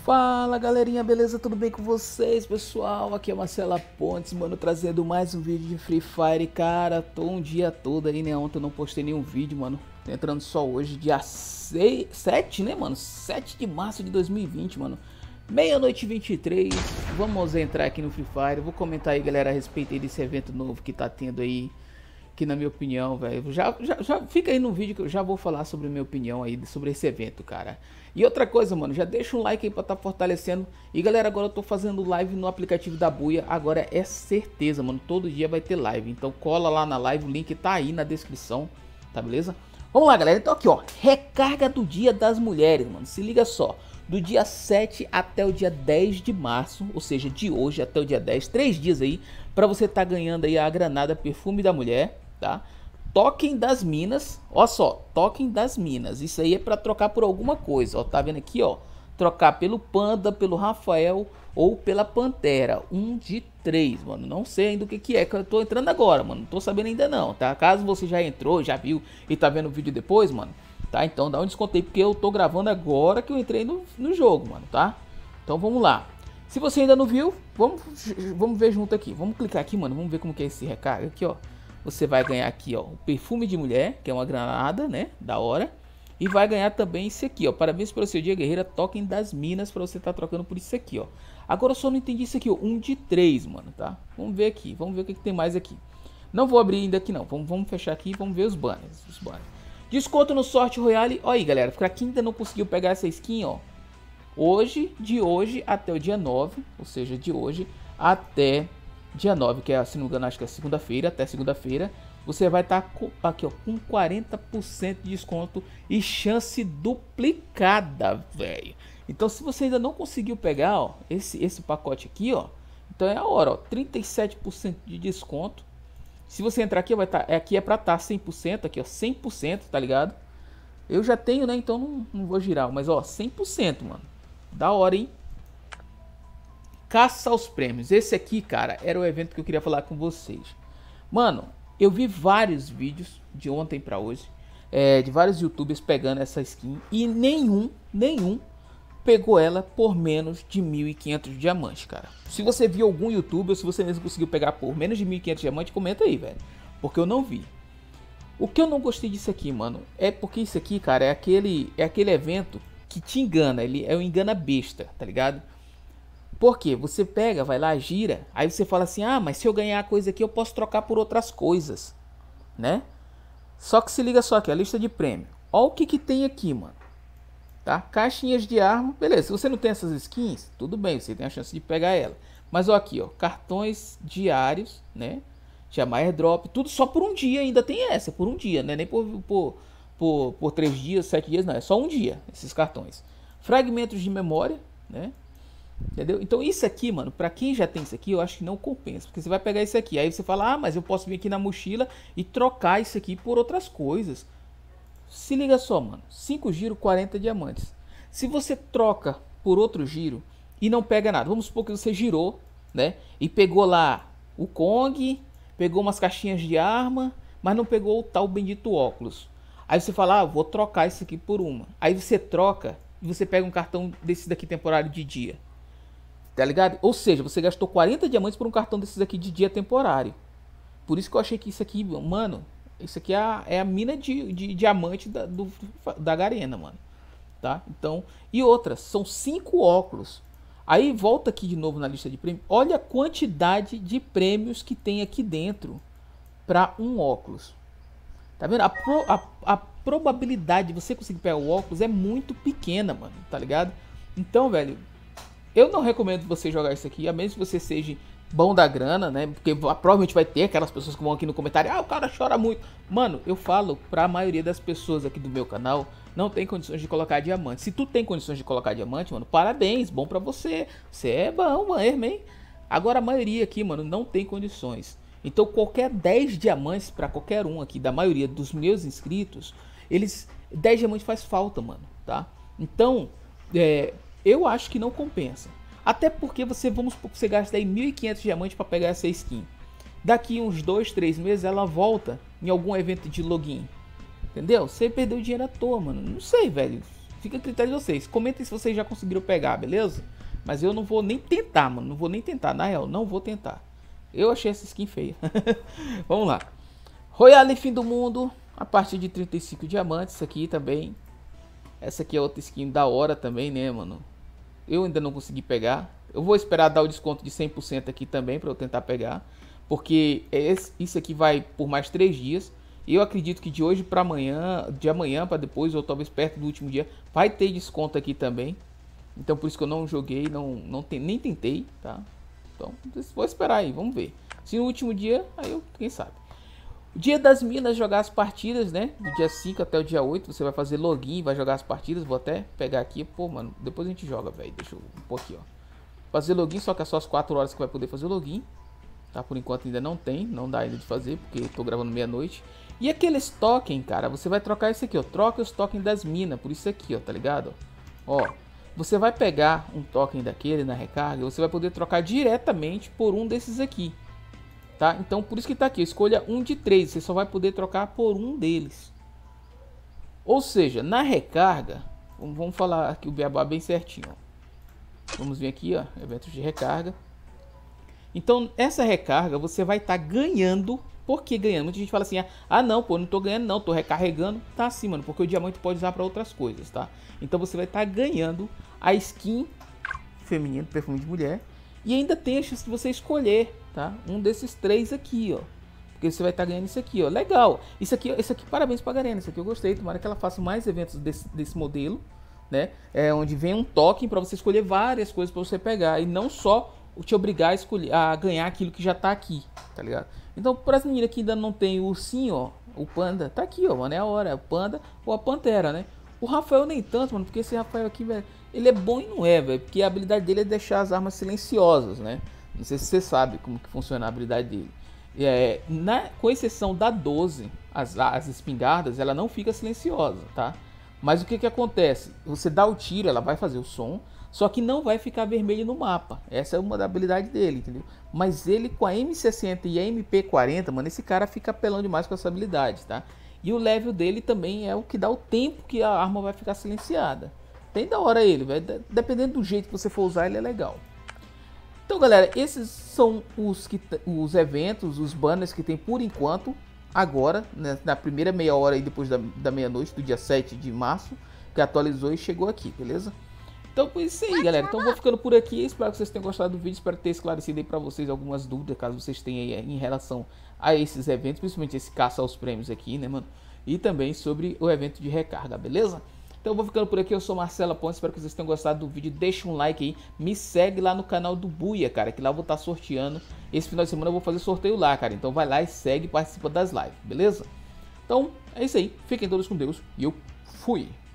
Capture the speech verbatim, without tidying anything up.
Fala galerinha, beleza? Tudo bem com vocês, pessoal? Aqui é Marcela Pontes, mano, trazendo mais um vídeo de Free Fire. Cara, tô um dia todo aí, né? Ontem eu não postei nenhum vídeo, mano. Tô entrando só hoje, dia seis, sete, né, mano? sete de março de dois mil e vinte, mano. Meia-noite e vinte e três. Vamos entrar aqui no Free Fire. Vou comentar aí, galera, a respeito aí desse evento novo que tá tendo aí. Que na minha opinião, velho, já, já, já fica aí no vídeo que eu já vou falar sobre a minha opinião aí sobre esse evento, cara. E outra coisa, mano, já deixa um like aí pra tá fortalecendo. E galera, agora eu tô fazendo live no aplicativo da Buia. Agora é certeza, mano, todo dia vai ter live. Então cola lá na live, o link tá aí na descrição, tá beleza? Vamos lá, galera, então aqui, ó, recarga do Dia das Mulheres, mano, se liga só. Do dia sete até o dia dez de março, ou seja, de hoje até o dia dez, três dias aí, pra você tá ganhando aí a granada Perfume da Mulher, tá? Token das Minas, ó só, Token das Minas, isso aí é pra trocar por alguma coisa, ó, tá vendo aqui, ó? Trocar pelo Panda, pelo Rafael ou pela Pantera, um de três, mano, não sei ainda o que que é, que eu tô entrando agora, mano, não tô sabendo ainda não, tá? Caso você já entrou, já viu e tá vendo o vídeo depois, mano, tá? Então dá um desconto aí, porque eu tô gravando agora que eu entrei no, no jogo, mano, tá? Então vamos lá. Se você ainda não viu, vamos, vamos ver junto aqui. Vamos clicar aqui, mano, vamos ver como que é esse recarga aqui, ó. Você vai ganhar aqui, ó, o Perfume de Mulher, que é uma granada, né, da hora. E vai ganhar também isso aqui, ó, parabéns pelo seu dia, guerreira, Token das Minas, pra você tá trocando por isso aqui, ó. Agora eu só não entendi isso aqui, ó, um de três, mano, tá? Vamos ver aqui, vamos ver o que, que tem mais aqui. Não vou abrir ainda aqui não, vamos, vamos fechar aqui e vamos ver os banners, os banners. Desconto no Sorte Royale, ó aí, galera, pra quem ainda não conseguiu pegar essa skin, ó. Hoje, de hoje até o dia nove, ou seja, de hoje até dia nove, que é, se não me engano, acho que é segunda-feira, até segunda-feira, você vai estar tá aqui, ó, com quarenta por cento de desconto e chance duplicada, velho. Então, se você ainda não conseguiu pegar, ó, esse, esse pacote aqui, ó, então é a hora, ó, trinta e sete por cento de desconto. Se você entrar aqui, vai estar, tá, aqui é pra estar tá cem por cento, aqui, ó, cem por cento, tá ligado? Eu já tenho, né, então não, não vou girar, mas, ó, cem por cento, mano. Da hora, hein? Caça aos prêmios. Esse aqui, cara, era o evento que eu queria falar com vocês. Mano, eu vi vários vídeos de ontem pra hoje, é, de vários youtubers pegando essa skin, e nenhum, nenhum pegou ela por menos de mil e quinhentos diamantes, cara. Se você viu algum youtuber, se você mesmo conseguiu pegar por menos de mil e quinhentos diamantes, comenta aí, velho. Porque eu não vi. O que eu não gostei disso aqui, mano, é porque isso aqui, cara, é aquele, é aquele evento que te engana, ele é um engana besta, tá ligado? Porque você pega, vai lá, gira, aí você fala assim, ah, mas se eu ganhar a coisa aqui eu posso trocar por outras coisas, né? Só que se liga só aqui, a lista de prêmio. Olha o que que tem aqui, mano. Tá? Caixinhas de arma, beleza, se você não tem essas skins, tudo bem, você tem a chance de pegar ela. Mas ó aqui, ó, cartões diários, né? Chamar airdrop, tudo só por um dia, ainda tem essa, por um dia, né? Nem por, por, por, por três dias, sete dias, não, é só um dia, esses cartões. Fragmentos de memória, né? Entendeu? Então isso aqui, mano, pra quem já tem isso aqui, eu acho que não compensa. Porque você vai pegar isso aqui, aí você fala, ah, mas eu posso vir aqui na mochila e trocar isso aqui por outras coisas. Se liga só, mano, cinco giros, quarenta diamantes. Se você troca por outro giro e não pega nada, vamos supor que você girou, né, e pegou lá o Kong, pegou umas caixinhas de arma, mas não pegou o tal bendito óculos. Aí você fala, ah, vou trocar isso aqui por uma. Aí você troca e você pega um cartão desse daqui temporário de dia. Tá ligado? Ou seja, você gastou quarenta diamantes por um cartão desses aqui de dia temporário. Por isso que eu achei que isso aqui, mano, isso aqui é a, é a mina de, de diamante da, do, da Garena, mano. Tá? Então, e outras, são cinco óculos. Aí volta aqui de novo na lista de prêmios. Olha a quantidade de prêmios que tem aqui dentro para um óculos. Tá vendo? A, pro, a, a probabilidade de você conseguir pegar o óculos é muito pequena, mano. Tá ligado? Então, velho, eu não recomendo você jogar isso aqui, a menos que você seja bom da grana, né? Porque provavelmente vai ter aquelas pessoas que vão aqui no comentário, ah, o cara chora muito. Mano, eu falo pra maioria das pessoas aqui do meu canal, não tem condições de colocar diamante. Se tu tem condições de colocar diamante, mano, parabéns, bom pra você. Você é bom mesmo, hein? Agora a maioria aqui, mano, não tem condições. Então qualquer dez diamantes pra qualquer um aqui, da maioria dos meus inscritos, eles, dez diamantes faz falta, mano, tá? Então, é... eu acho que não compensa. Até porque você, vamos supor que você gasta aí mil e quinhentos diamantes para pegar essa skin. Daqui uns dois, três meses ela volta em algum evento de login. Entendeu? Você perdeu dinheiro à toa, mano. Não sei, velho. fica a critério de vocês. Comentem se vocês já conseguiram pegar, beleza? Mas eu não vou nem tentar, mano. Não vou nem tentar, na real, não vou tentar. Eu achei essa skin feia. Vamos lá. Royale Fim do Mundo, a partir de trinta e cinco diamantes, isso aqui também. Essa aqui é outra skin da hora também, né, mano? Eu ainda não consegui pegar. Eu vou esperar dar o desconto de cem por cento aqui também para eu tentar pegar. Porque esse, isso aqui vai por mais três dias. E eu acredito que de hoje para amanhã, de amanhã para depois, ou talvez perto do último dia, vai ter desconto aqui também. Então por isso que eu não joguei, não, não tem, nem tentei, tá? Então vou esperar aí, vamos ver. Se no último dia, aí eu, quem sabe. Dia das minas, jogar as partidas, né? Do dia cinco até o dia oito, você vai fazer login, vai jogar as partidas. Vou até pegar aqui, pô, mano, depois a gente joga, velho. Deixa eu pôr aqui, ó. Fazer login, só que é só as quatro horas que vai poder fazer login. Tá? Por enquanto ainda não tem, não dá ainda de fazer, porque eu tô gravando meia-noite. E aqueles token, cara, você vai trocar isso aqui, ó. Troca os tokens das minas, por isso aqui, ó, tá ligado? Ó, você vai pegar um token daquele na recarga, você vai poder trocar diretamente por um desses aqui. Tá? Então por isso que tá aqui, escolha um de três, você só vai poder trocar por um deles. Ou seja, na recarga, vamos falar aqui o beabá bem certinho, ó. Vamos vir aqui, ó, eventos de recarga. Então essa recarga você vai estar tá ganhando. Por que ganhando? Muita gente fala assim, ah não, pô, não tô ganhando não, tô recarregando. Tá assim, mano, porque o diamante pode usar para outras coisas, tá? Então você vai estar tá ganhando a skin feminina, perfume de mulher. E ainda tem a chance de você escolher, tá? Um desses três aqui, ó. Porque você vai estar tá ganhando isso aqui, ó. Legal. Isso aqui, isso aqui, parabéns pra Garena. Isso aqui eu gostei. Tomara que ela faça mais eventos desse, desse modelo, né? É onde vem um token para você escolher várias coisas para você pegar. E não só te obrigar a, escolher, a ganhar aquilo que já tá aqui, tá ligado? Então, para as meninas que ainda não tem o ursinho, ó. O panda, tá aqui, ó, mano. É a hora. É o panda ou a pantera, né? O Rafael nem tanto, mano. Porque esse Rafael aqui, velho, ele é bom e não é, velho. Porque a habilidade dele é deixar as armas silenciosas, né? Não sei se você sabe como que funciona a habilidade dele. É, na, com exceção da doze, as, as espingardas, ela não fica silenciosa, tá? Mas o que que acontece? Você dá o tiro, ela vai fazer o som, só que não vai ficar vermelho no mapa. Essa é uma da habilidade dele, entendeu? Mas ele com a M sessenta e a M P quarenta, mano, esse cara fica apelando demais com essa habilidade, tá? E o level dele também é o que dá o tempo que a arma vai ficar silenciada. Tem da hora ele, velho. Dependendo do jeito que você for usar, ele é legal. Então, galera, esses são os, que, os eventos, os banners que tem por enquanto, agora, né, na primeira meia hora e depois da, da meia-noite, do dia sete de março, que atualizou e chegou aqui, beleza? Então, foi isso aí, galera. Então, vou ficando por aqui. Espero que vocês tenham gostado do vídeo. Espero ter esclarecido aí pra vocês algumas dúvidas, caso vocês tenham aí em relação a esses eventos, principalmente esse caça aos prêmios aqui, né, mano? E também sobre o evento de recarga, beleza? Então eu vou ficando por aqui, eu sou Marcelo Pontes, espero que vocês tenham gostado do vídeo, deixa um like aí, me segue lá no canal do Buia, cara, que lá eu vou estar sorteando, esse final de semana eu vou fazer sorteio lá, cara, então vai lá e segue e participa das lives, beleza? Então é isso aí, fiquem todos com Deus e eu fui!